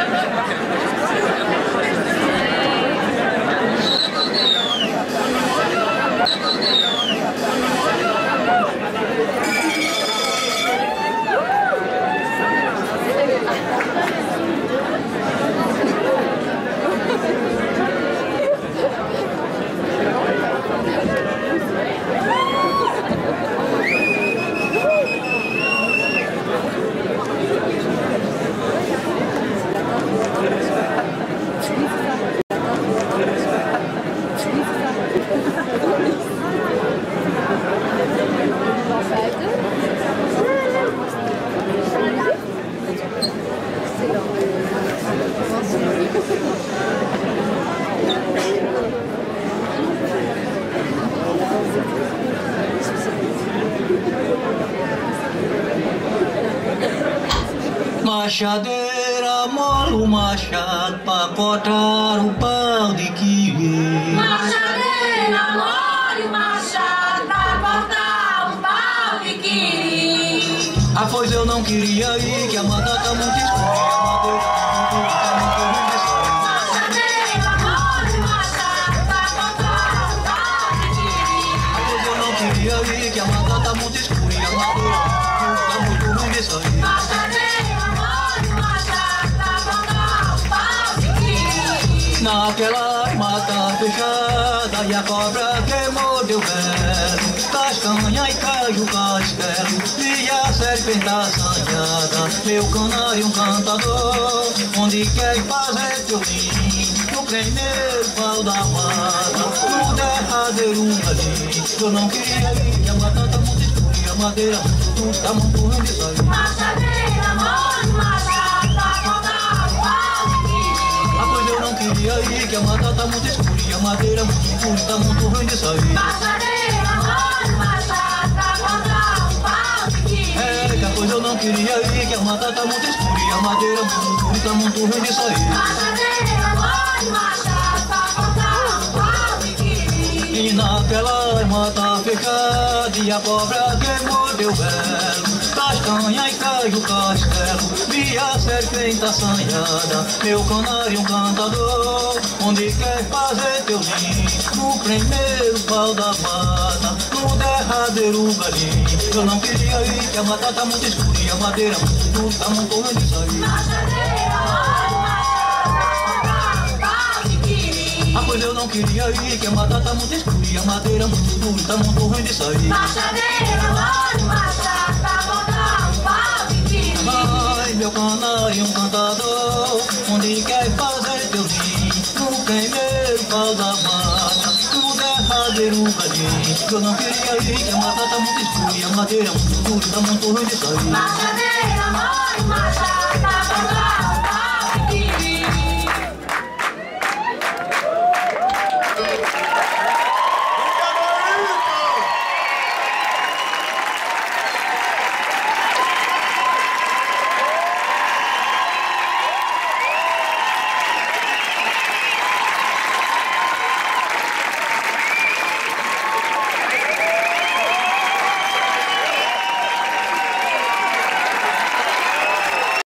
Machadeira, mola o machado pra cortar o pau de quiê. Machadeira, mola o machado pra cortar o pau de quiê. Ah, pois eu não queria ir, que a mata tá muito escura, a madeira Machadeira, mola o machado pra cortar o pau de quiê. Ah, pois eu não queria ir, que a mata tá muito escura, e a madeira tá muito ruim de sair. Naquela mata fechada e a cobra que mordeu o velo, castanha e caiu o castelo, e a serpente assanhada, meu canário um cantador, onde quer fazer teu ninho, no primeiro pau da mata, no derradeiro ali. Eu não queria ir, a mata tá muito escura e a madeira tá muito ruim de sair. Machadeira, mole, machado, pra cortar o pau de quiê. Ah, pois eu não queria ir, que a mata tá muito escura e a madeira tá muito ruim de sair. Machadeira, mole, machado, pra cortar o pau de quiê. É, pois eu não queria ir, que a mata tá muito escura e a madeira tá muito ruim de sair. Machadeira, mole, machado, pra cortar o pau de quiê. E naquela mata fechada e a cobra que mordeu o velo, castanha e caiu o castelo, vi a serpente assanhada, meu canário um cantador, onde quer fazer teu ninho, no primeiro pau da mata, no derradeiro galinho. Eu não queria ir, que a mata tá muito escura e a madeira tá muito ruim de sair. Machadeira, mole, machado, pra cortar o pau de quiê. Ah, pois eu não queria ir, que a mata tá muito escura e a madeira tá muito ruim de sair. Machadeira, mole, machado, pra cortar o pau de quiê. Ai, meu canário um cantador, onde quer fazer teu ninho, no primeiro pau da mata, no derradeiro galinho. Eu não queria ir, que a mata tá muito escura e a madeira tá muito ruim de sair. Machadeira, mole, machado, pra cortar